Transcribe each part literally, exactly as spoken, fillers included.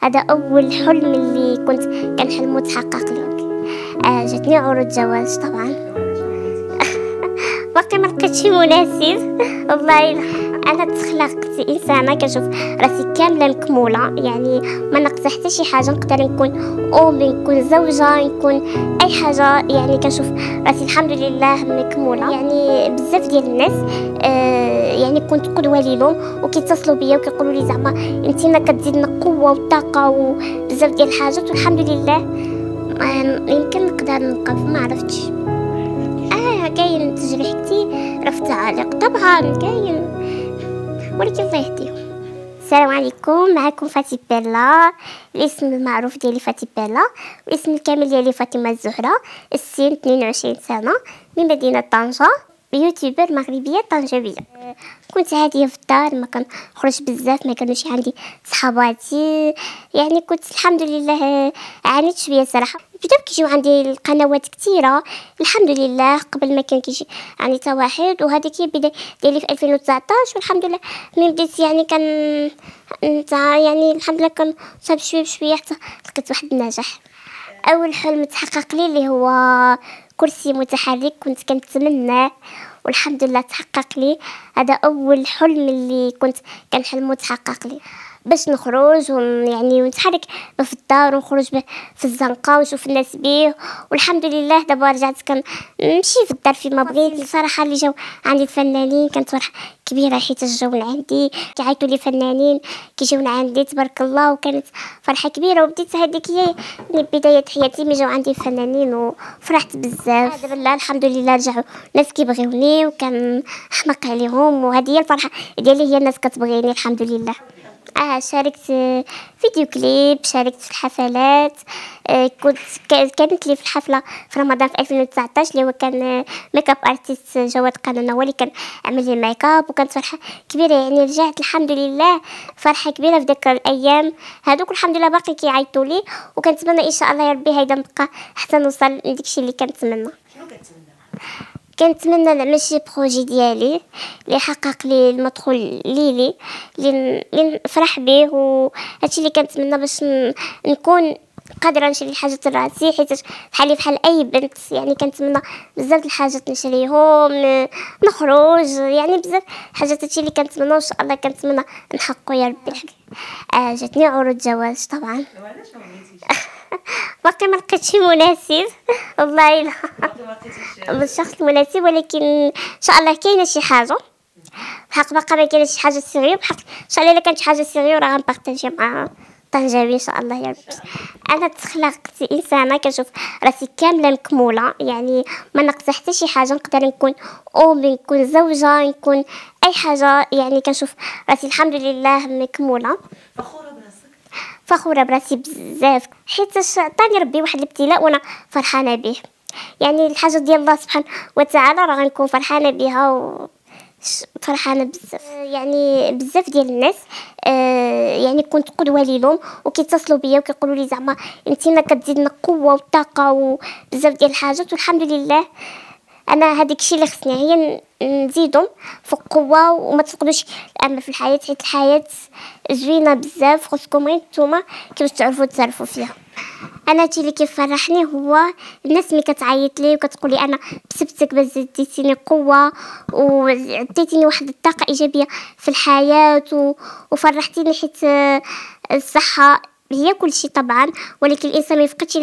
هذا اول حلم اللي كنت كنحلمو تحقق لي. آه جاتني عروض جواز طبعا. باقي ما لقيتش مناسب والله. انا تخلقت انسانه كنشوف راسي كامله مكموله، يعني ما ناقصه حتى شي حاجه. نقدر نكون ام، نكون زوجه، نكون اي حاجه، يعني كنشوف راسي الحمد لله مكموله. يعني بزاف ديال الناس آه يعني كنت قدوه ليهم وكيتصلوا بيا وكيقولوا لي زعما انت ما كتزيدنا قوه وطاقه وبزاف ديال الحاجات، والحمد لله آه يمكن نقدر نوقف، ما عرفتش. اه كاين تجريح كتير، رفض تعاليق طبعا كاين، ولكن الله يهديهم. السلام عليكم، معكم فاتي بيلا. الاسم المعروف ديالي فاتي بيلا، والاسم الكامل ديالي فاطمه الزهراء. السن اثنين وعشرين سنه، من مدينه طنجة، يوتيوبر مغربيه طنجاويه. كنت عاديه في الدار، ما كنخرج بزاف، ما كانوش عندي صحاباتي، يعني كنت الحمد لله عانيت شويه صراحه. بداو كيجيو عندي القنوات كثيره الحمد لله، قبل ما كان كيجي يعني حتى واحد، وهذيك هي البدايه ديالي في ألفين وتسعطاش. والحمد لله ملي بديت يعني كان يعني الحمد لله كنصاب شويه بشويه حتى لقيت واحد النجاح. اول حلم تحقق لي اللي هو كرسي متحرك، كنت كنتمناه والحمد لله تحقق لي. هذا اول حلم اللي كنت كنحلمو تحقق لي، باش نخرج ون يعني ونتحرك في الدار ونخرج في الزنقه ونشوف الناس بيه. والحمد لله دابا رجعت كنمشي في الدار فيما بغيت. الصراحه اللي جاو عندي الفنانين كانت فرحه كبيره، حيت جاو عندي كيعيطوا لي فنانين كيجيونا عندي تبارك الله، وكانت فرحه كبيره. وبديت هذيك هي بدايه حياتي ملي جاو عندي الفنانين وفرحت بزاف. دابا لا الحمد لله رجعوا ناس كيبغيوني وكنحماق عليهم، وهذه هي الفرحه ديالي، هي الناس كتبغيني الحمد لله. اه شاركت فيديو كليب، شاركت في الحفلات. آه كنت كانت لي في الحفله في رمضان في ألفين وتسعطاش اللي هو كان ميك اب ارتست جواد قانون، هو اللي كان عمل لي الميك اب، وكانت فرحه كبيره. يعني رجعت الحمد لله فرحه كبيره في داك الايام هذوك، الحمد لله باقي كيعيطوا لي، وكنتمنى ان شاء الله يا ربي هيدا نبقى حتى نوصل لداكشي اللي كنتمنى. شنو كنتمنى؟ كنتمنى نعمل شي بروجي ديالي اللي يحقق لي المدخول ليلي، اللي نفرح به، وهادشي اللي كنتمنى باش نكون قادره نشري الحاجات لراسي، حيت بحالي بحال اي بنت يعني كنتمنى بزاف الحاجات نشريهم، نخرج، يعني بزاف حاجات. هادشي اللي كنتمنى وان شاء الله كنتمنى نحققو يا ربي. آه جاتني عروض جواز طبعا. وعلاش ما بغيتيش؟ باقي ما لقيتش مناسب والله. لا باقي ما لقيتيش بالشخص المناسب، ولكن ان شاء الله كاينه شي حاجه بحق. باقي ما كاينش شي حاجه سيريو بحق، ان شاء الله الا كانت شي حاجه سيريو راه غنبارطاجي مع طنجاوي ان شاء الله يا ربي. انا تخلقت انسانه كنشوف راسي كامله مكموله، يعني ما ناقصه حتى شي حاجه. نقدر نكون ام، نكون زوجه، نكون اي حاجه، يعني كنشوف راسي الحمد لله مكموله. فخوره براسك؟ فخوره براسي بزاف، حيت عطاني ربي واحد الابتلاء وانا فرحانه به. يعني الحاجه ديال الله سبحانه وتعالى راه غنكون فرحانه بها و فرحانه بزاف. يعني بزاف ديال الناس آه يعني كنت قدوه ليهم وكيتصلوا بيا وكيقولوا لي زعما انت ما كتزيدنا قوه وطاقه وبزاف ديال الحاجات، والحمد لله انا هذاك الشيء اللي خصني هي نزيدهم في القوه، وما تفقدوش الامل في الحياه، حيت الحياه زوينه بزاف، خصكم غير نتوما كيفاش تعرفوا تصرفوا فيها. انا هادشي اللي كيفرحني هو الناس اللي كتعيط لي وكتقول لي انا بسبتك باش زدتيني قوه وعطيتيني واحد الطاقه ايجابيه في الحياه و... وفرحتيني، حيت الصحه هي كل شيء طبعا، ولكن الانسان ما يفقدش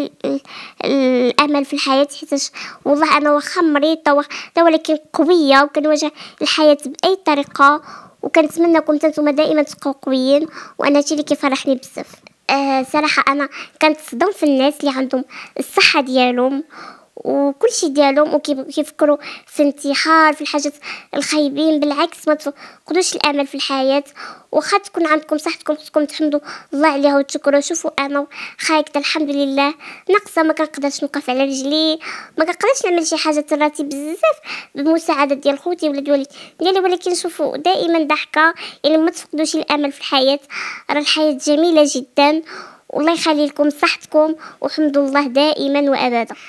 الامل في الحياه، حيت والله انا واخا مريضه ولكن قويه وكنواجه الحياه باي طريقه، وكنتمنىكم نتوما دائما تبقاو قويين، وانا هادشي اللي كيفرحني بزاف. آه صراحه انا كنتصدم في الناس اللي عندهم الصحه ديالهم وكل شيء ديالهم وكيفكروا في انتحار، في الحاجات الخايبين. بالعكس ما تفقدوش الامل في الحياه، واخا تكون عندكم صحتكم خصكم تحمدوا الله عليها وتشكروا. شوفوا انا خايكه الحمد لله ناقصه، ما كنقدرش نوقف على رجلي، ما كنقدرش نعمل شي حاجه تراتي بزاف بالمساعده ديال خوتي ولا ديالي ديالي، ولكن شوفوا دائما ضحكه. يعني ما تفقدوش الامل في الحياه، راه الحياه جميله جدا، والله يخلي لكم صحتكم وحمدوا الله دائما وابدا.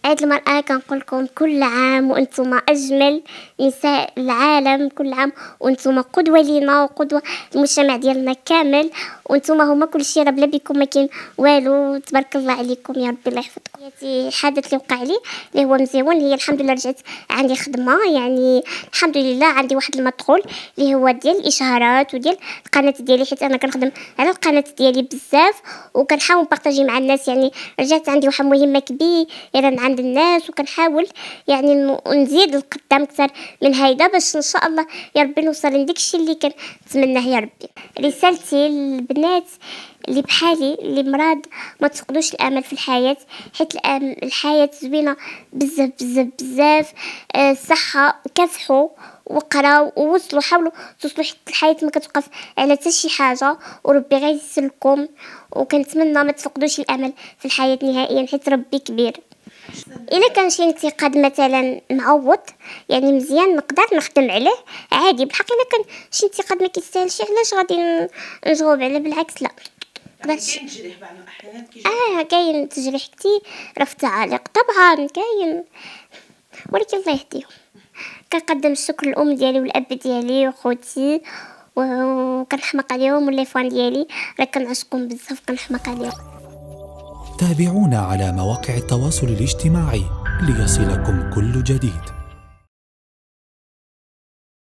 هاد المرأة كنقول لكم كل عام وانتم اجمل نساء العالم، كل عام وانتم قدوة لينا وقدوة المجتمع ديالنا كامل، وانتم هما كل شيء، راه بلا بكم ما كاين والو. تبارك الله عليكم يا ربي الله يحفظكم. هذه حدث اللي وقع لي اللي هو مزيون، هي الحمد لله رجعت عندي خدمة، يعني الحمد لله عندي واحد المدخول اللي هو ديال الاشهارات وديال القناة ديالي، حيت انا كنخدم على القناة ديالي بزاف وكنحاول نبارطاجي مع الناس. يعني رجعت عندي واحد مهمة كبيرة عند الناس، وكنحاول يعني نزيد القدام اكثر من هيدا باش ان شاء الله يا ربي نوصل لديك الشيء اللي كنتمناه يا ربي. رسالتي للبنات اللي بحالي اللي مراد ما تفقدوش الامل في الحياه، حيت الحياه زوينه بزاف بزاف بزاف. الصحه كافحوا وقراو ووصلوا، حاولوا توصلوا حتى الحياه ما كتوقف على حتى شي حاجه، وربي غيسر لكم. وكنتمنى ما تفقدوش الامل في الحياه نهائيا، حيت ربي كبير. الا كان شي انتقاد مثلا معوض يعني مزيان نقدر نخدم عليه عادي بالحق. الا كان شي انتقاد ما كيستاهلش علاش غادي نجاوب عليه؟ بالعكس لا مقدرش. كاين تجريح بعض الاحيان كيجي اه كاين تجريح كتير راه في التعاليق طبعا كاين، ولكن الله يهديهم. كنقدم الشكر للام ديالي والاب ديالي وخوتي، وكنحماق عليهم، واللي فان ديالي راه كنعشقهم بزاف كنحماق عليهم. تابعونا على مواقع التواصل الاجتماعي ليصلكم كل جديد.